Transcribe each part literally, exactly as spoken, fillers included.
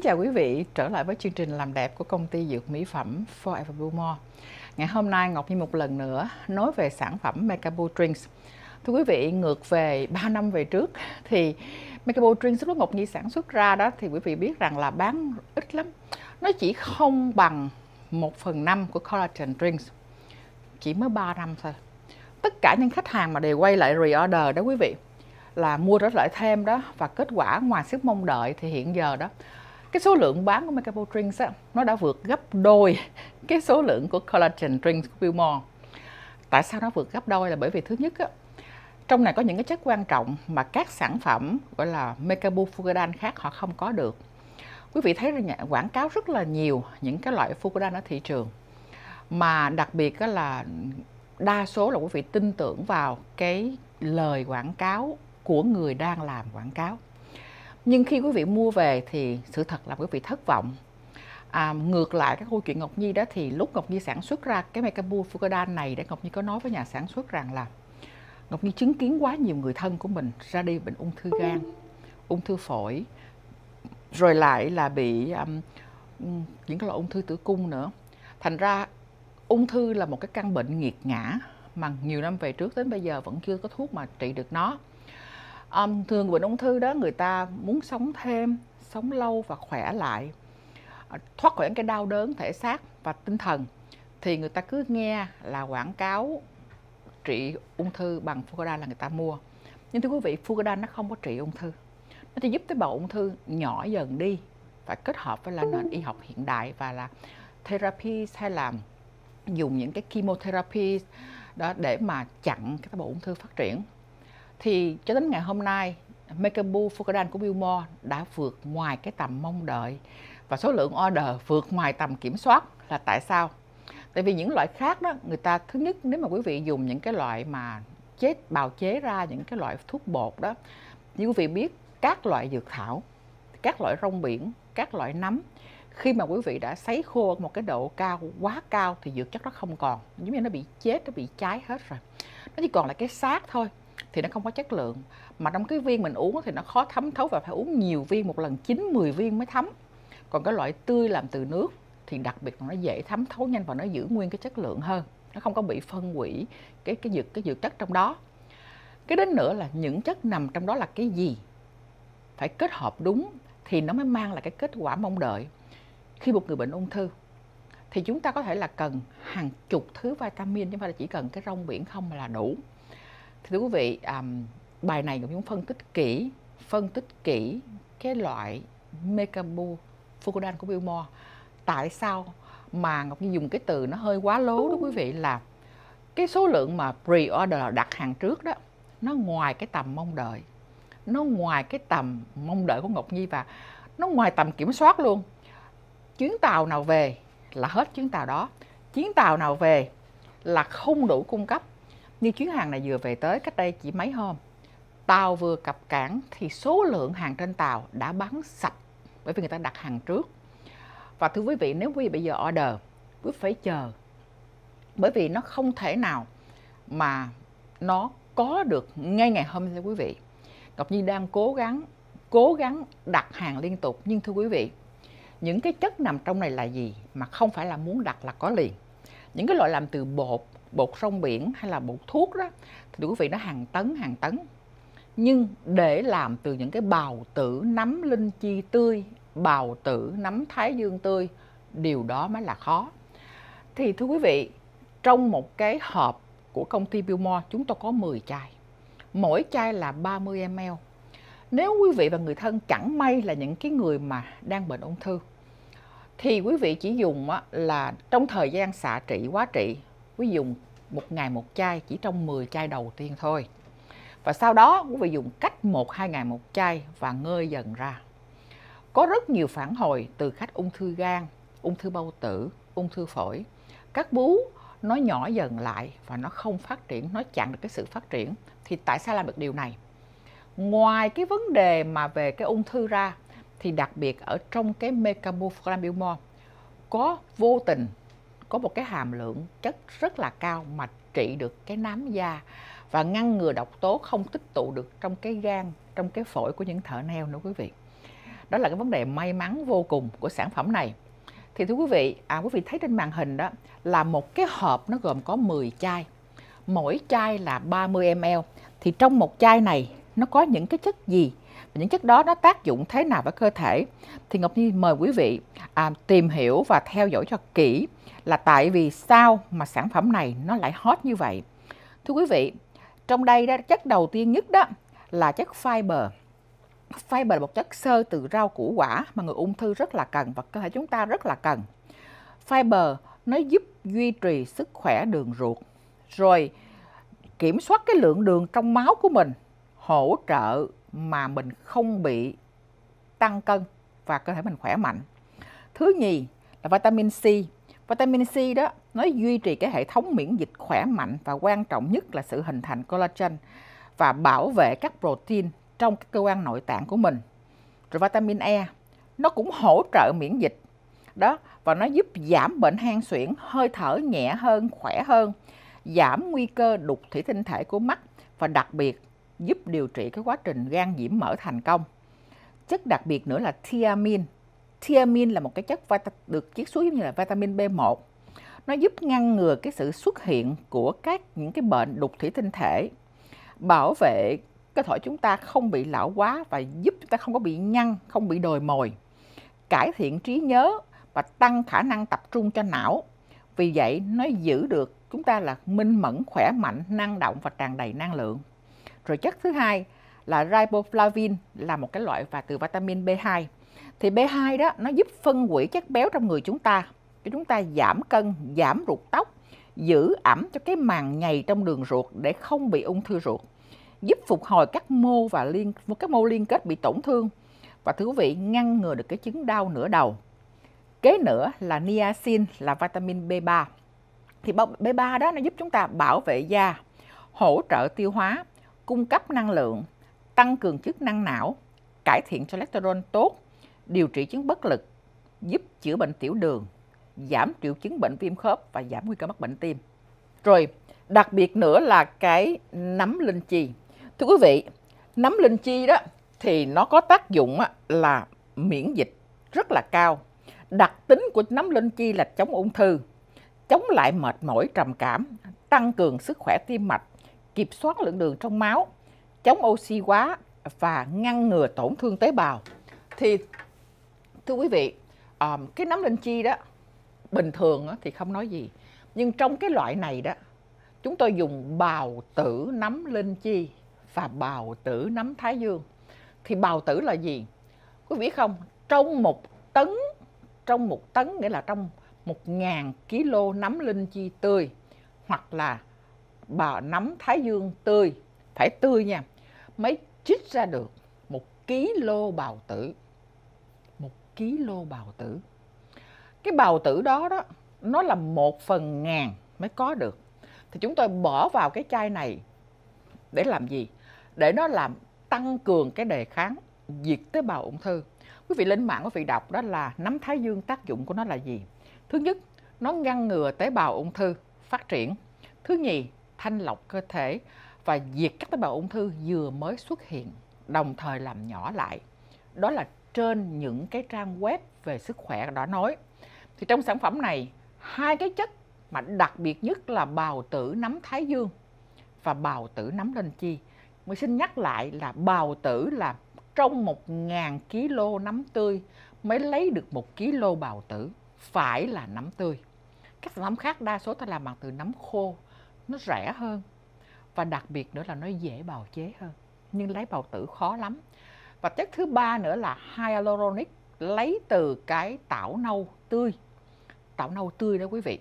chào quý vị, trở lại với chương trình làm đẹp của công ty dược mỹ phẩm Forever Blue More. Ngày hôm nay Ngọc Nhi một lần nữa nói về sản phẩm Mecabo Drinks. Thưa quý vị, ngược về ba năm về trước thì Mecabo Drinks lúc Ngọc Nhi sản xuất ra đó thì quý vị biết rằng là bán ít lắm. Nó chỉ không bằng một phần năm của Collagen Drinks, chỉ mới ba năm thôi. Tất cả những khách hàng mà đều quay lại reorder đó quý vị, là mua trở lại thêm đó, và kết quả ngoài sức mong đợi thì hiện giờ đó cái số lượng bán của Mecabo Drinks á, nó đã vượt gấp đôi cái số lượng của Collagen Drinks của Billmore. Tại sao nó vượt gấp đôi? Là bởi vì thứ nhất á, trong này có những cái chất quan trọng mà các sản phẩm gọi là Mecabo Fucodan khác họ không có được. Quý vị thấy rằng quảng cáo rất là nhiều những cái loại Fucodan ở thị trường, mà đặc biệt là đa số là quý vị tin tưởng vào cái lời quảng cáo của người đang làm quảng cáo. Nhưng khi quý vị mua về thì sự thật là quý vị thất vọng. À, ngược lại cái câu chuyện Ngọc Nhi đó, thì lúc Ngọc Nhi sản xuất ra cái Mecabo Fucodan này, để Ngọc Nhi có nói với nhà sản xuất rằng là Ngọc Nhi chứng kiến quá nhiều người thân của mình ra đi bệnh ung thư gan, ung thư phổi, rồi lại là bị um, những cái loại ung thư tử cung nữa. Thành ra ung thư là một cái căn bệnh nghiệt ngã mà nhiều năm về trước đến bây giờ vẫn chưa có thuốc mà trị được nó. Um, thường bệnh ung thư đó người ta muốn sống thêm, sống lâu và khỏe lại, thoát khỏi cái đau đớn thể xác và tinh thần, thì người ta cứ nghe là quảng cáo trị ung thư bằng Fucodan là người ta mua. Nhưng thưa quý vị, Fucodan nó không có trị ung thư, nó chỉ giúp tế bào ung thư nhỏ dần đi, và kết hợp với là nền y học hiện đại và là therapy, hay là dùng những cái chemotherapy đó để mà chặn cái tế bào ung thư phát triển. Thì cho đến ngày hôm nay, Mecabo Fucodan của Billmore đã vượt ngoài cái tầm mong đợi, và số lượng order vượt ngoài tầm kiểm soát. Là tại sao? Tại vì những loại khác đó, người ta thứ nhất, nếu mà quý vị dùng những cái loại mà chế bào chế ra những cái loại thuốc bột đó, như quý vị biết, các loại dược thảo, các loại rong biển, các loại nấm, khi mà quý vị đã sấy khô một cái độ cao quá cao thì dược chất nó không còn, giống như nó bị chết, nó bị cháy hết rồi, nó chỉ còn là cái xác thôi, thì nó không có chất lượng. Mà trong cái viên mình uống thì nó khó thấm thấu, và phải uống nhiều viên, một lần chín mười viên mới thấm. Còn cái loại tươi làm từ nước thì đặc biệt là nó dễ thấm thấu nhanh, và nó giữ nguyên cái chất lượng hơn, nó không có bị phân hủy cái cái dược cái dược chất trong đó. Cái đến nữa là những chất nằm trong đó là cái gì, phải kết hợp đúng thì nó mới mang lại cái kết quả mong đợi. Khi một người bệnh ung thư thì chúng ta có thể là cần hàng chục thứ vitamin, chứ không phải là chỉ cần cái rong biển không mà là đủ. Thì thưa quý vị, um, bài này cũng phân tích kỹ, phân tích kỹ cái loại Mecabo Fucodan của Billmore. Tại sao mà Ngọc Nhi dùng cái từ nó hơi quá lố đó quý vị, là cái số lượng mà pre-order đặt hàng trước đó, nó ngoài cái tầm mong đợi, nó ngoài cái tầm mong đợi của Ngọc Nhi, và nó ngoài tầm kiểm soát luôn. Chuyến tàu nào về là hết chuyến tàu đó, chuyến tàu nào về là không đủ cung cấp. Như chuyến hàng này vừa về tới cách đây chỉ mấy hôm, tàu vừa cập cảng thì số lượng hàng trên tàu đã bán sạch, bởi vì người ta đặt hàng trước. Và thưa quý vị, nếu quý vị bây giờ order, quý vị phải chờ, bởi vì nó không thể nào mà nó có được ngay ngày hôm nay. Quý vị, Ngọc Nhi đang cố gắng cố gắng đặt hàng liên tục, nhưng thưa quý vị, những cái chất nằm trong này là gì mà không phải là muốn đặt là có liền. Những cái loại làm từ bột, bột rong biển hay là bột thuốc đó, thì quý vị nó hàng tấn hàng tấn. Nhưng để làm từ những cái bào tử nấm linh chi tươi, bào tử nấm thái dương tươi, điều đó mới là khó. Thì thưa quý vị, trong một cái hộp của công ty Billmore, chúng tôi có mười chai, mỗi chai là ba mươi mi li lít. Nếu quý vị và người thân chẳng may là những cái người mà đang bệnh ung thư, thì quý vị chỉ dùng là trong thời gian xạ trị, hóa trị, quý vị dùng một ngày một chai, chỉ trong mười chai đầu tiên thôi. Và sau đó quý vị dùng cách một hai ngày một chai và ngơi dần ra. Có rất nhiều phản hồi từ khách ung thư gan, ung thư bao tử, ung thư phổi. Các bú nó nhỏ dần lại và nó không phát triển, nó chặn được cái sự phát triển. Thì tại sao làm được điều này? Ngoài cái vấn đề mà về cái ung thư ra, thì đặc biệt ở trong cái Mecabo Fucodan Billmore có vô tình có một cái hàm lượng chất rất là cao mà trị được cái nám da và ngăn ngừa độc tố không tích tụ được trong cái gan, trong cái phổi của những thợ nail nữa quý vị. Đó là cái vấn đề may mắn vô cùng của sản phẩm này. Thì thưa quý vị, à, quý vị thấy trên màn hình đó là một cái hộp nó gồm có mười chai. Mỗi chai là ba mươi mi li lít. Thì trong một chai này nó có những cái chất gì? Và những chất đó nó tác dụng thế nào với cơ thể? Thì Ngọc Nhi mời quý vị à, tìm hiểu và theo dõi cho kỹ là tại vì sao mà sản phẩm này nó lại hot như vậy. Thưa quý vị, trong đây đó, chất đầu tiên nhất đó là chất fiber. Fiber là một chất xơ từ rau củ quả mà người ung thư rất là cần và cơ thể chúng ta rất là cần. Fiber nó giúp duy trì sức khỏe đường ruột, rồi kiểm soát cái lượng đường trong máu của mình, hỗ trợ mà mình không bị tăng cân và cơ thể mình khỏe mạnh. Thứ nhì là vitamin C. Vitamin C đó nó duy trì cái hệ thống miễn dịch khỏe mạnh và quan trọng nhất là sự hình thành collagen và bảo vệ các protein trong các cơ quan nội tạng của mình. Rồi vitamin E nó cũng hỗ trợ miễn dịch đó và nó giúp giảm bệnh hen suyễn, hơi thở nhẹ hơn, khỏe hơn, giảm nguy cơ đục thủy tinh thể của mắt và đặc biệt giúp điều trị cái quá trình gan nhiễm mỡ thành công. Chất đặc biệt nữa là thiamin. Thiamin là một cái chất được chiết xuất giống như là vitamin B một. Nó giúp ngăn ngừa cái sự xuất hiện của các những cái bệnh đục thủy tinh thể, bảo vệ cơ thể chúng ta không bị lão hóa và giúp chúng ta không có bị nhăn, không bị đồi mồi, cải thiện trí nhớ và tăng khả năng tập trung cho não. Vì vậy nó giữ được chúng ta là minh mẫn, khỏe mạnh, năng động và tràn đầy năng lượng. Rồi chất thứ hai là riboflavin, là một cái loại và từ vitamin B hai. Thì B hai đó nó giúp phân hủy chất béo trong người chúng ta, cho chúng ta giảm cân, giảm rụng tóc, giữ ẩm cho cái màng nhầy trong đường ruột để không bị ung thư ruột, giúp phục hồi các mô và liên các mô liên kết bị tổn thương và thưa quý vị ngăn ngừa được cái chứng đau nửa đầu. Kế nữa là niacin, là vitamin B ba. Thì B ba đó nó giúp chúng ta bảo vệ da, hỗ trợ tiêu hóa, cung cấp năng lượng, tăng cường chức năng não, cải thiện cholesterol tốt, điều trị chứng bất lực, giúp chữa bệnh tiểu đường, giảm triệu chứng bệnh viêm khớp và giảm nguy cơ mắc bệnh tim. Rồi đặc biệt nữa là cái nấm linh chi. Thưa quý vị, nấm linh chi đó thì nó có tác dụng là miễn dịch rất là cao. Đặc tính của nấm linh chi là chống ung thư, chống lại mệt mỏi trầm cảm, tăng cường sức khỏe tim mạch, kiểm soát lượng đường trong máu, chống oxy hóa và ngăn ngừa tổn thương tế bào. Thì thưa quý vị, um, cái nấm linh chi đó bình thường thì không nói gì, nhưng trong cái loại này đó chúng tôi dùng bào tử nấm linh chi và bào tử nấm thái dương. Thì bào tử là gì? Quý vị biết không? Trong một tấn, trong một tấn nghĩa là trong một ngàn kilo nấm linh chi tươi hoặc là bào nấm thái dương tươi, phải tươi nha, mới trích ra được một kilo bào tử. Một kilo bào tử. Cái bào tử đó đó nó là một phần ngàn mới có được. Thì chúng tôi bỏ vào cái chai này để làm gì? Để nó làm tăng cường cái đề kháng, diệt tế bào ung thư. Quý vị lên mạng quý vị đọc đó là nấm thái dương tác dụng của nó là gì? Thứ nhất, nó ngăn ngừa tế bào ung thư phát triển. Thứ nhì, thanh lọc cơ thể và diệt các tế bào ung thư vừa mới xuất hiện, đồng thời làm nhỏ lại. Đó là trên những cái trang web về sức khỏe đã nói. Thì trong sản phẩm này, hai cái chất mà đặc biệt nhất là bào tử nấm thái dương và bào tử nấm linh chi. Mình xin nhắc lại là bào tử là trong một ngàn kilo nấm tươi mới lấy được một kilo bào tử, phải là nấm tươi. Các sản phẩm khác đa số ta làm bằng từ nấm khô, nó rẻ hơn và đặc biệt nữa là nó dễ bào chế hơn, nhưng lấy bào tử khó lắm. Và chất thứ ba nữa là hyaluronic, lấy từ cái tảo nâu tươi. Tảo nâu tươi đó quý vị.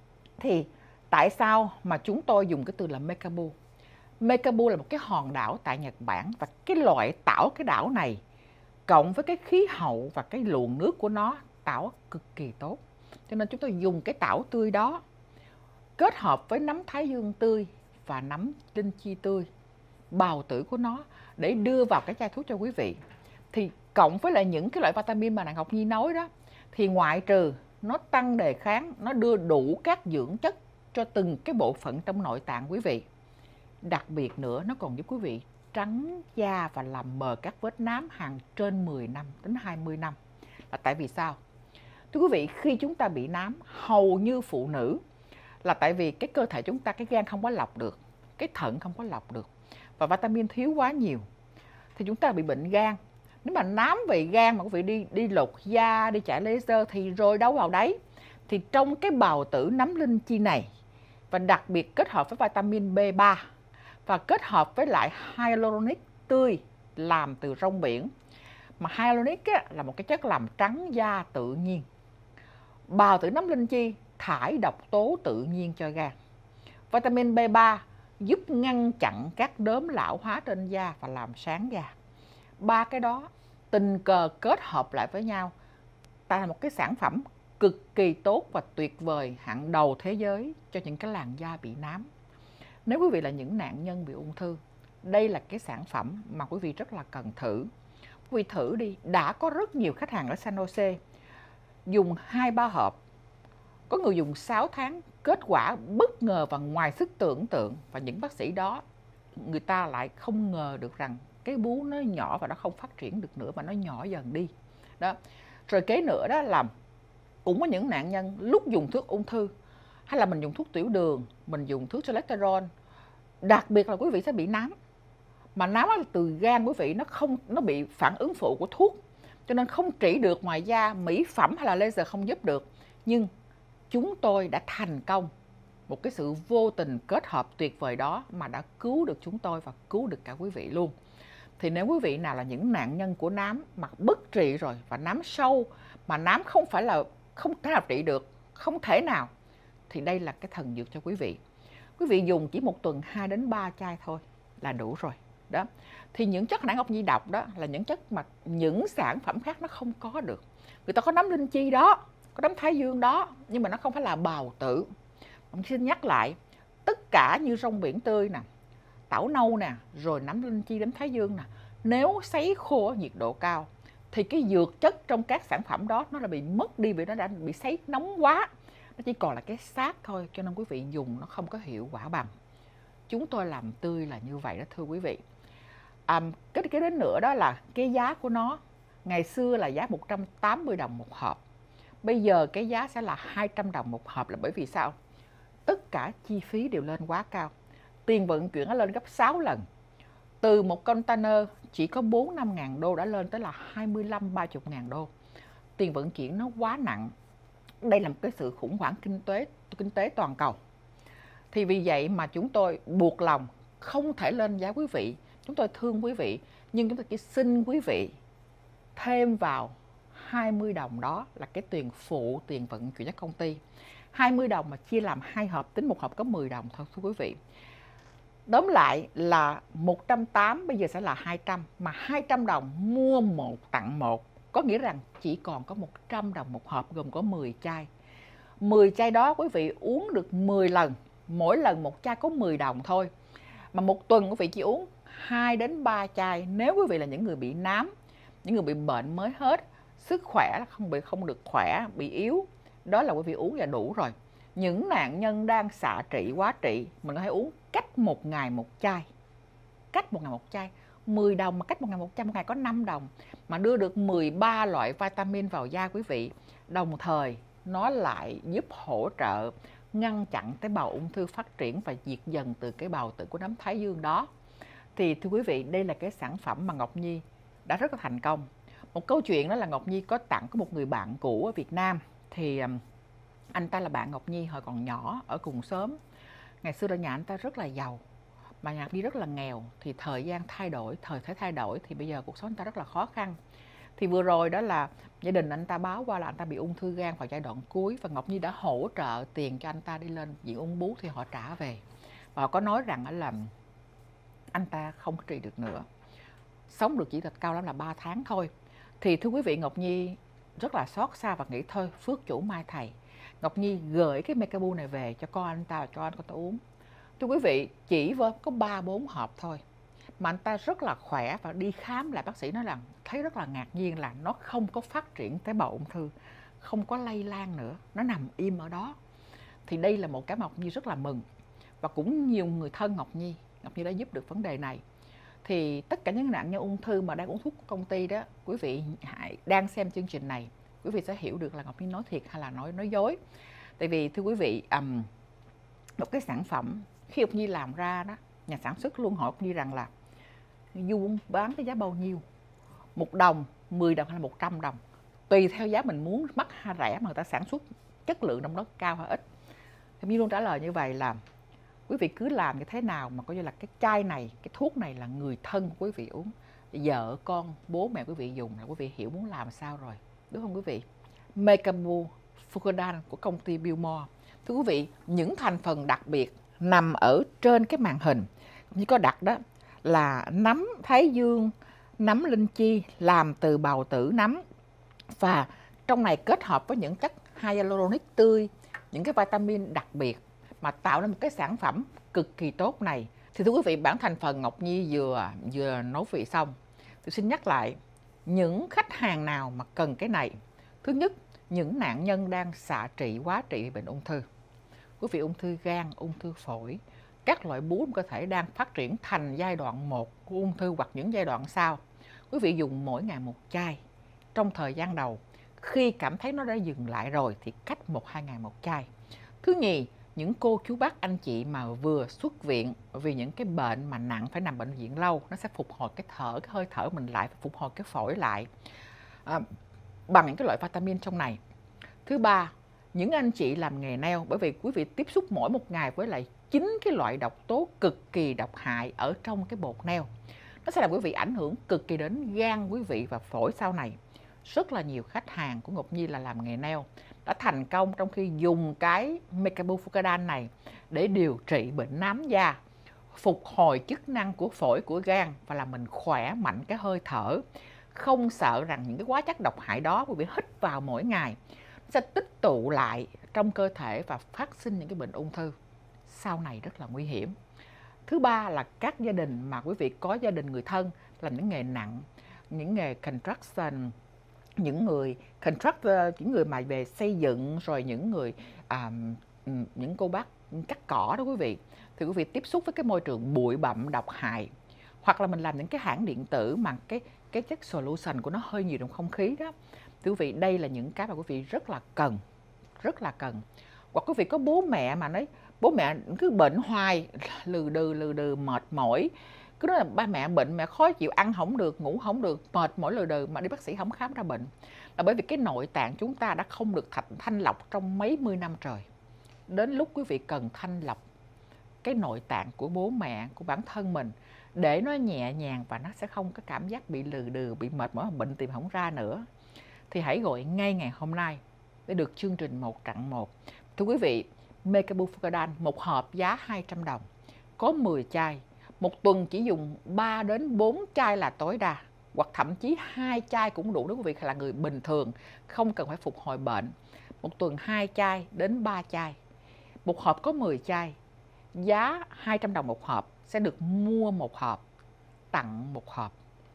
Thì tại sao mà chúng tôi dùng cái từ là Mekabu? Mekabu là một cái hòn đảo tại Nhật Bản và cái loại tảo cái đảo này cộng với cái khí hậu và cái luồng nước của nó, tảo cực kỳ tốt. Cho nên chúng tôi dùng cái tảo tươi đó kết hợp với nấm thái dương tươi và nấm linh chi tươi, bào tử của nó để đưa vào cái chai thuốc cho quý vị. Thì cộng với lại những cái loại vitamin mà nàng Ngọc Nhi nói đó, thì ngoại trừ nó tăng đề kháng, nó đưa đủ các dưỡng chất cho từng cái bộ phận trong nội tạng quý vị. Đặc biệt nữa nó còn giúp quý vị trắng da và làm mờ các vết nám hàng trên mười năm đến hai mươi năm. Là tại vì sao? Thưa quý vị, khi chúng ta bị nám, hầu như phụ nữ là tại vì cái cơ thể chúng ta, cái gan không có lọc được, cái thận không có lọc được và vitamin thiếu quá nhiều thì chúng ta bị bệnh gan. Nếu mà nám về gan mà quý vị đi đi lột da, đi chạy laser thì rồi đâu vào đấy. Thì trong cái bào tử nấm linh chi này, và đặc biệt kết hợp với vitamin B ba và kết hợp với lại hyaluronic tươi làm từ rong biển. Mà hyaluronic á, là một cái chất làm trắng da tự nhiên. Bào tử nấm linh chi thải độc tố tự nhiên cho gan. Vitamin B ba giúp ngăn chặn các đốm lão hóa trên da và làm sáng da. Ba cái đó tình cờ kết hợp lại với nhau tạo thành một cái sản phẩm cực kỳ tốt và tuyệt vời hạng đầu thế giới cho những cái làn da bị nám. Nếu quý vị là những nạn nhân bị ung thư, đây là cái sản phẩm mà quý vị rất là cần thử. Quý vị thử đi, đã có rất nhiều khách hàng ở San Jose dùng hai ba hộp, có người dùng sáu tháng, kết quả bất ngờ và ngoài sức tưởng tượng. Và những bác sĩ đó, người ta lại không ngờ được rằng cái bú nó nhỏ và nó không phát triển được nữa mà nó nhỏ dần đi. Đó. Rồi kế nữa đó là cũng có những nạn nhân lúc dùng thuốc ung thư hay là mình dùng thuốc tiểu đường, mình dùng thuốc cholesterol, đặc biệt là quý vị sẽ bị nám. Mà nám là từ gan quý vị, nó không nó bị phản ứng phụ của thuốc, cho nên không trị được ngoài da, mỹ phẩm hay là laser không giúp được. Nhưng chúng tôi đã thành công một cái sự vô tình kết hợp tuyệt vời đó mà đã cứu được chúng tôi và cứu được cả quý vị luôn. Thì nếu quý vị nào là những nạn nhân của nám mà bất trị rồi và nám sâu, mà nám không phải là không thể nào trị được, không thể nào, thì đây là cái thần dược cho quý vị. Quý vị dùng chỉ một tuần hai đến ba chai thôi là đủ rồi. Đó. Thì những chất nãy Ngọc Nhi đọc đó là những chất mà những sản phẩm khác nó không có được. Người ta có nấm linh chi đó, có nấm thái dương đó, nhưng mà nó không phải là bào tử. Mình xin nhắc lại, tất cả như rong biển tươi nè, tảo nâu nè, rồi nấm linh chi, nấm thái dương nè, nếu sấy khô ở nhiệt độ cao thì cái dược chất trong các sản phẩm đó nó đã bị mất đi vì nó đã bị sấy nóng quá. Nó chỉ còn là cái xác thôi, cho nên quý vị dùng nó không có hiệu quả bằng. Chúng tôi làm tươi là như vậy đó thưa quý vị. À, cái, cái đến nữa đó là cái giá của nó. Ngày xưa là giá một trăm tám mươi đồng một hộp. Bây giờ cái giá sẽ là hai trăm đồng một hộp, là bởi vì sao? Tất cả chi phí đều lên quá cao. Tiền vận chuyển nó lên gấp sáu lần. Từ một container chỉ có bốn năm ngàn đô đã lên tới là hai mươi lăm ba mươi ngàn đô. Tiền vận chuyển nó quá nặng. Đây là một cái sự khủng hoảng kinh tế, kinh tế toàn cầu. Thì vì vậy mà chúng tôi buộc lòng không thể lên giá quý vị. Chúng tôi thương quý vị, nhưng chúng tôi chỉ xin quý vị thêm vào hai mươi đồng đó là cái tiền phụ tiền vận chuyển cho công ty. hai mươi đồng mà chia làm hai hộp, tính một hộp có mười đồng thôi thưa quý vị. Tóm lại là một trăm tám mươi bây giờ sẽ là hai trăm, mà hai trăm đồng mua một tặng một, có nghĩa rằng chỉ còn có một trăm đồng một hộp gồm có mười chai. mười chai đó quý vị uống được mười lần, mỗi lần một chai có mười đồng thôi. Mà một tuần quý vị chỉ uống hai đến ba chai. Nếu quý vị là những người bị nám, những người bị bệnh mới hết, sức khỏe không bị không được khỏe, bị yếu, đó là quý vị uống là đủ rồi. Những nạn nhân đang xạ trị, quá trị, mình có thể uống cách một ngày một chai. Cách một ngày một chai, mười đồng mà cách một ngày một chai, một ngày có năm đồng. Mà đưa được mười ba loại vitamin vào da quý vị. Đồng thời, nó lại giúp hỗ trợ ngăn chặn tế bào ung thư phát triển và diệt dần từ cái bào tử của nấm thái dương đó. Thì thưa quý vị, đây là cái sản phẩm mà Ngọc Nhi đã rất là thành công. Một câu chuyện đó là Ngọc Nhi có tặng có một người bạn cũ ở Việt Nam. Thì anh ta là bạn Ngọc Nhi hồi còn nhỏ ở cùng xóm. Ngày xưa là nhà anh ta rất là giàu, mà nhà Nhi rất là nghèo. Thì thời gian thay đổi, thời thế thay đổi, thì bây giờ cuộc sống anh ta rất là khó khăn. Thì vừa rồi đó là gia đình anh ta báo qua là anh ta bị ung thư gan vào giai đoạn cuối, và Ngọc Nhi đã hỗ trợ tiền cho anh ta đi lên viện ung bướu thì họ trả về. Và họ có nói rằng là anh ta không trị được nữa, sống được chỉ được cao lắm là ba tháng thôi. Thì thưa quý vị, Ngọc Nhi rất là xót xa và nghĩ thôi phước chủ mai thầy. Ngọc Nhi gửi cái Mecabu này về cho con anh ta, cho anh ta uống. Thưa quý vị, chỉ với có ba bốn hộp thôi mà anh ta rất là khỏe, và đi khám lại bác sĩ nói rằng thấy rất là ngạc nhiên là nó không có phát triển tế bào ung thư, không có lây lan nữa, nó nằm im ở đó. Thì đây là một cái mà Ngọc Nhi rất là mừng, và cũng nhiều người thân Ngọc Nhi, Ngọc Nhi đã giúp được vấn đề này. thì tất cả những nạn nhân ung thư mà đang uống thuốc của công ty đó, quý vị hãy đang xem chương trình này, quý vị sẽ hiểu được là Ngọc Nhi nói thiệt hay là nói nói dối. Tại vì thưa quý vị, um, một cái sản phẩm khi Ngọc Nhi làm ra đó, nhà sản xuất luôn hỏi Ngọc Nhi rằng là dù bán cái giá bao nhiêu, một đồng, mười đồng hay là một trăm đồng, tùy theo giá mình muốn mắc hay rẻ mà người ta sản xuất chất lượng trong đó cao hay ít. Ngọc Nhi luôn trả lời như vậy là quý vị cứ làm như thế nào mà coi như là cái chai này, cái thuốc này là người thân của quý vị uống, vợ con, bố mẹ quý vị dùng là quý vị hiểu muốn làm sao rồi, đúng không quý vị? Mecabufuscodan của công ty Billmore. Thưa quý vị, những thành phần đặc biệt nằm ở trên cái màn hình, như có đặt đó là nấm thái dương, nấm linh chi làm từ bào tử nấm, và trong này kết hợp với những chất hyaluronic tươi, những cái vitamin đặc biệt mà tạo ra một cái sản phẩm cực kỳ tốt này. Thì thưa quý vị, bản thành phần Ngọc Nhi vừa vừa nấu vị xong. Tôi xin nhắc lại, những khách hàng nào mà cần cái này. Thứ nhất, những nạn nhân đang xạ trị, quá trị bệnh ung thư. Quý vị ung thư gan, ung thư phổi, các loại bú trong cơ thể đang phát triển thành giai đoạn một của ung thư hoặc những giai đoạn sau. Quý vị dùng mỗi ngày một chai. Trong thời gian đầu, khi cảm thấy nó đã dừng lại rồi thì cách một hai ngày một chai. Thứ nhì, những cô chú bác anh chị mà vừa xuất viện vì những cái bệnh mà nặng phải nằm bệnh viện lâu, nó sẽ phục hồi cái thở, cái hơi thở mình lại, phục hồi cái phổi lại à, bằng những cái loại vitamin trong này. Thứ ba, những anh chị làm nghề nail, bởi vì quý vị tiếp xúc mỗi một ngày với lại chín cái loại độc tố cực kỳ độc hại ở trong cái bột nail, nó sẽ làm quý vị ảnh hưởng cực kỳ đến gan quý vị và phổi sau này. Rất là nhiều khách hàng của Ngọc Nhi là làm nghề nail đã thành công trong khi dùng cái Mecabufuscodan này để điều trị bệnh nám da, phục hồi chức năng của phổi, của gan và làm mình khỏe mạnh cái hơi thở. Không sợ rằng những cái hóa chất độc hại đó quý vị hít vào mỗi ngày sẽ tích tụ lại trong cơ thể và phát sinh những cái bệnh ung thư sau này rất là nguy hiểm. Thứ ba là các gia đình mà quý vị có gia đình người thân làm những nghề nặng, những nghề construction, những người contractor, những người mà về xây dựng, rồi những người à, những cô bác cắt cỏ đó quý vị, thì quý vị tiếp xúc với cái môi trường bụi bặm độc hại, hoặc là mình làm những cái hãng điện tử mà cái cái chất solution của nó hơi nhiều trong không khí đó, thì quý vị đây là những cái mà quý vị rất là cần, rất là cần. Hoặc quý vị có bố mẹ mà nói bố mẹ cứ bệnh hoài, lừ đừ lừ đừ mệt mỏi, cứ nói là ba mẹ bệnh, mẹ khó chịu, ăn không được, ngủ không được, mệt mỏi lừ đừ mà đi bác sĩ không khám ra bệnh, là bởi vì cái nội tạng chúng ta đã không được thanh lọc trong mấy mươi năm trời. Đến lúc quý vị cần thanh lọc cái nội tạng của bố mẹ, của bản thân mình để nó nhẹ nhàng và nó sẽ không có cảm giác bị lừ đừ, bị mệt mỏi, bệnh tìm không ra nữa, thì hãy gọi ngay ngày hôm nay để được chương trình một tặng một. Thưa quý vị, Mecabufuscodan một hộp giá hai trăm đồng, có mười chai. Một tuần chỉ dùng ba đến bốn chai là tối đa, hoặc thậm chí hai chai cũng đủ nếu quý vị là người bình thường, không cần phải phục hồi bệnh. Một tuần hai chai đến ba chai. Một hộp có mười chai, giá hai trăm đồng một hộp, sẽ được mua một hộp, tặng một hộp.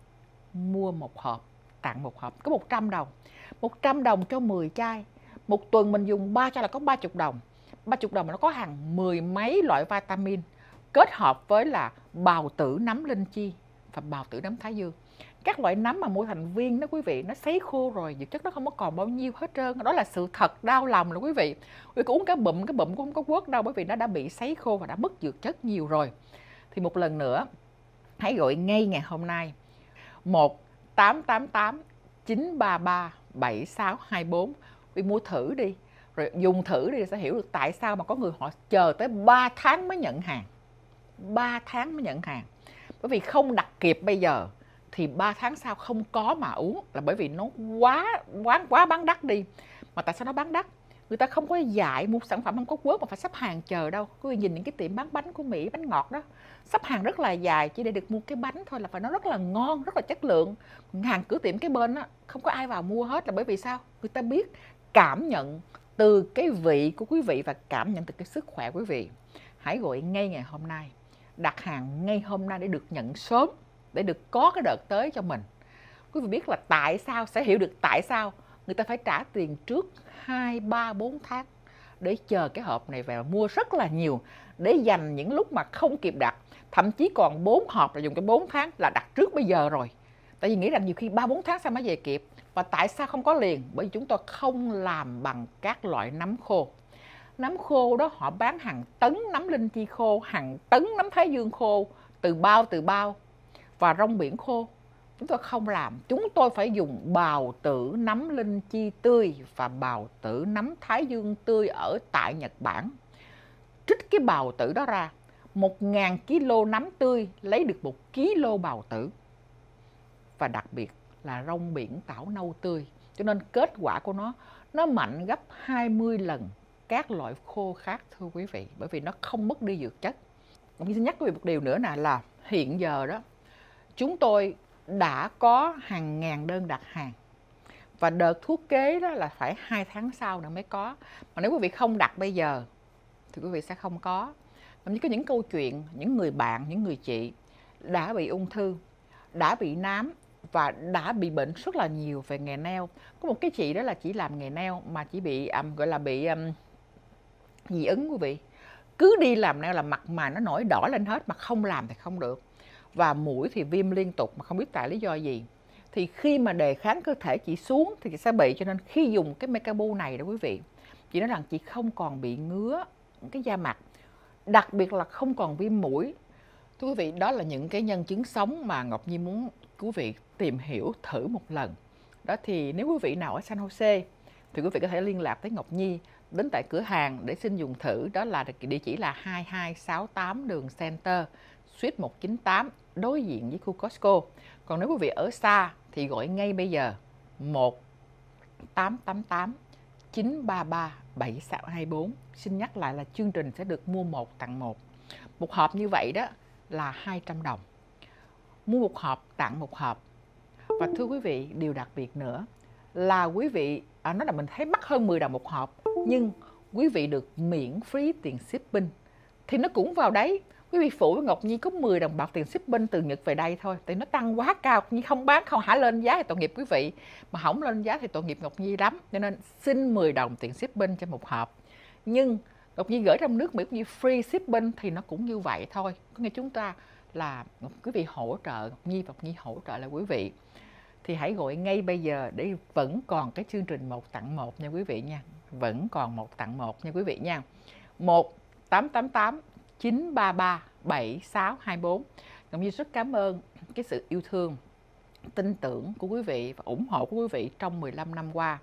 Mua một hộp, tặng một hộp, có một trăm đồng. một trăm đồng cho mười chai. Một tuần mình dùng ba chai là có ba mươi đồng. ba mươi đồng mà nó có hàng mười mấy loại vitamin, kết hợp với là bào tử nấm linh chi và bào tử nấm thái dương. Các loại nấm mà mua thành viên đó quý vị, nó sấy khô rồi, dược chất nó không có còn bao nhiêu hết trơn. Đó là sự thật đau lòng là quý vị. Quý vị uống cái bụm, cái bụm cũng không có quất đâu, bởi vì nó đã bị sấy khô và đã mất dược chất nhiều rồi. Thì một lần nữa, hãy gọi ngay ngày hôm nay một tám tám tám chín ba ba bảy sáu hai bốn. Quý mua thử đi, rồi dùng thử đi sẽ hiểu được tại sao mà có người họ chờ tới ba tháng mới nhận hàng. ba tháng mới nhận hàng. Bởi vì không đặt kịp bây giờ thì ba tháng sau không có mà uống, là bởi vì nó quá quá quá bán đắt đi. Mà tại sao nó bán đắt? Người ta không có dạy mua sản phẩm không có quớt mà phải xếp hàng chờ đâu. Quý vị nhìn những cái tiệm bán bánh của Mỹ, bánh ngọt đó, xếp hàng rất là dài chỉ để được mua cái bánh thôi, là phải nó rất là ngon, rất là chất lượng. Hàng cửa tiệm cái bên đó không có ai vào mua hết, là bởi vì sao? Người ta biết cảm nhận từ cái vị của quý vị và cảm nhận từ cái sức khỏe quý vị. Hãy gọi ngay ngày hôm nay, đặt hàng ngay hôm nay để được nhận sớm, để được có cái đợt tới cho mình. Quý vị biết là tại sao, sẽ hiểu được tại sao người ta phải trả tiền trước hai, ba, bốn tháng để chờ cái hộp này về mua rất là nhiều, để dành những lúc mà không kịp đặt. thậm chí còn bốn hộp là dùng cái bốn tháng là đặt trước bây giờ rồi. Tại vì nghĩ rằng nhiều khi ba bốn tháng sao mới về kịp. Và tại sao không có liền? Bởi vì chúng tôi không làm bằng các loại nấm khô. Nấm khô đó họ bán hàng tấn nấm linh chi khô, hàng tấn nấm thái dương khô, từ bao từ bao, và rong biển khô. Chúng tôi không làm. Chúng tôi phải dùng bào tử nấm linh chi tươi và bào tử nấm thái dương tươi ở tại Nhật Bản. Trích cái bào tử đó ra, một nghìn ki lô nấm tươi lấy được một ki lô bào tử. Và đặc biệt là rong biển tảo nâu tươi. Cho nên kết quả của nó, nó mạnh gấp hai mươi lần các loại khô khác, thưa quý vị. Bởi vì nó không mất đi dược chất. Mình xin nhắc quý vị một điều nữa nè, là hiện giờ đó, chúng tôi đã có hàng ngàn đơn đặt hàng. Và đợt thuốc kế đó là phải hai tháng sau nữa mới có. Mà nếu quý vị không đặt bây giờ thì quý vị sẽ không có. Thậm chí có những câu chuyện, những người bạn, những người chị đã bị ung thư, đã bị nám và đã bị bệnh rất là nhiều về nghề nail. Có một cái chị đó là chỉ làm nghề nail mà chỉ bị um, gọi là bị um, dị ứng quý vị. Cứ đi làm nail là mặt mày nó nổi đỏ lên hết, mà không làm thì không được. Và mũi thì viêm liên tục mà không biết tại lý do gì. Thì khi mà đề kháng cơ thể chị xuống thì chị sẽ bị. Cho nên khi dùng cái Mecabu này đó quý vị, chị nói rằng chị không còn bị ngứa cái da mặt, đặc biệt là không còn viêm mũi. Thưa quý vị, đó là những cái nhân chứng sống mà Ngọc Nhi muốn quý vị tìm hiểu thử một lần. Đó thì nếu quý vị nào ở San Jose thì quý vị có thể liên lạc với Ngọc Nhi, đến tại cửa hàng để xin dùng thử. Đó là địa chỉ là hai hai sáu tám đường Center, Suite một chín tám, đối diện với khu Costco. Còn nếu quý vị ở xa thì gọi ngay bây giờ một tám tám tám chín ba ba bảy sáu hai bốn. Xin nhắc lại là chương trình sẽ được mua một tặng một. Một hộp như vậy đó là hai trăm đồng. Mua một hộp tặng một hộp. Và thưa quý vị, điều đặc biệt nữa là quý vị, à, nói là mình thấy mắc hơn mười đồng một hộp, nhưng quý vị được miễn phí tiền shipping. Thì nó cũng vào đấy. Quý vị phụ với Ngọc Nhi có mười đồng bạc tiền shipping từ Nhật về đây thôi. Tại nó tăng quá cao, Nhi không bán, không hả lên giá thì tội nghiệp quý vị. Mà không lên giá thì tội nghiệp Ngọc Nhi lắm. Cho nên xin mười đồng tiền shipping cho một hộp. Nhưng Ngọc Nhi gửi trong nước Mỹ cũng như free shipping thì nó cũng như vậy thôi. Có nghĩa chúng ta là quý vị hỗ trợ Ngọc Nhi, Ngọc Nhi hỗ trợ là quý vị. Thì hãy gọi ngay bây giờ để vẫn còn cái chương trình một tặng một nha quý vị nha. Vẫn còn một tặng một nha quý vị nha. một tám tám tám chín ba ba bảy sáu hai bốn. Ngọc Nhi rất cảm ơn cái sự yêu thương, tin tưởng của quý vị và ủng hộ của quý vị trong mười lăm năm qua.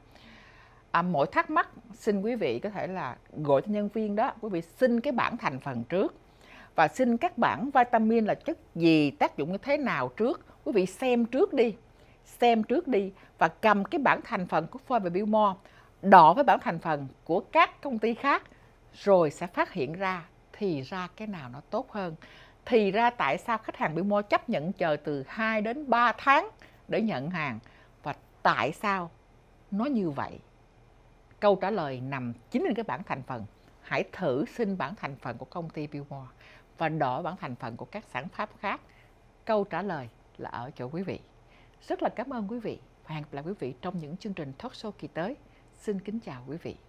À, mọi thắc mắc xin quý vị có thể là gọi cho nhân viên đó. Quý vị xin cái bảng thành phần trước và xin các bảng vitamin là chất gì, tác dụng như thế nào trước. Quý vị xem trước đi, xem trước đi và cầm cái bảng thành phần của Forever Billmore đọ với bảng thành phần của các công ty khác, rồi sẽ phát hiện ra thì ra cái nào nó tốt hơn. Thì ra tại sao khách hàng Billmore chấp nhận chờ từ hai đến ba tháng để nhận hàng, và tại sao nó như vậy. Câu trả lời nằm chính trên cái bảng thành phần. Hãy thử xin bảng thành phần của công ty Billmore và đọ bảng thành phần của các sản phẩm khác. Câu trả lời là ở chỗ quý vị. Rất là cảm ơn quý vị và hẹn gặp lại quý vị trong những chương trình talk show kỳ tới. Xin kính chào quý vị.